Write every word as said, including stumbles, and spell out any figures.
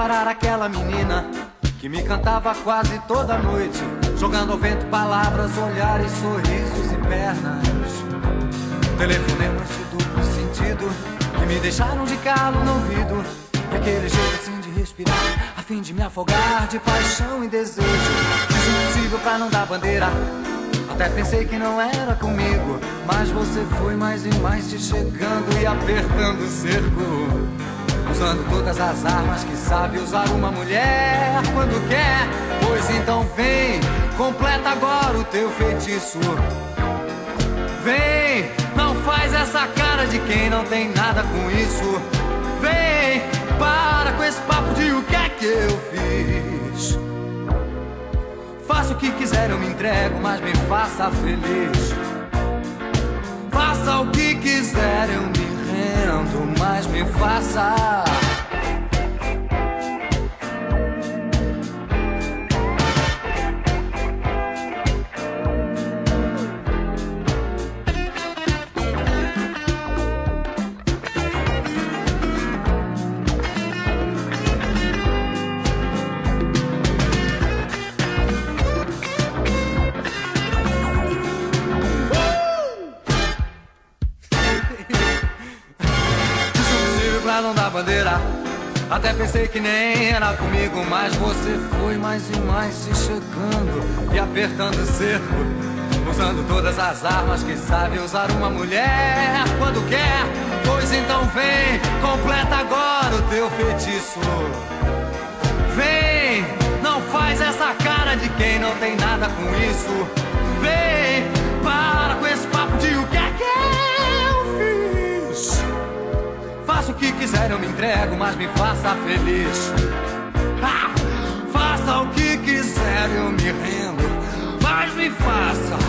parar aquela menina que me cantava quase toda noite, jogando ao vento palavras, olhares, sorrisos e pernas. Telefonemas de duplo sentido que me deixaram de calo no ouvido, e aquele jeito assim de respirar, a fim de me afogar de paixão e desejo. Fiz o possível pra não dar bandeira, até pensei que não era comigo, mas você foi mais e mais te chegando e apertando o cerco, usando todas as armas que sabe usar uma mulher quando quer. Pois então vem, completa agora o teu feitiço. Vem, não faz essa cara de quem não tem nada com isso. Vem, para com esse papo de o que é que eu fiz. Faça o que quiser, eu me entrego, mas me faça feliz. Faça o que quiser, eu me rendo, mas me faça. Não dá bandeira, até pensei que nem era comigo, mas você foi mais e mais se chegando e apertando o cerco, usando todas as armas que sabe usar uma mulher quando quer. Pois então vem, completa agora o teu feitiço. Vem, não faz essa cara de quem não tem nada com isso. Vem, para com esse papo de o que é que eu fiz. Faça o que quiser, eu me entrego, mas me faça feliz. Ha! Faça o que quiser, eu me rendo, mas me faça.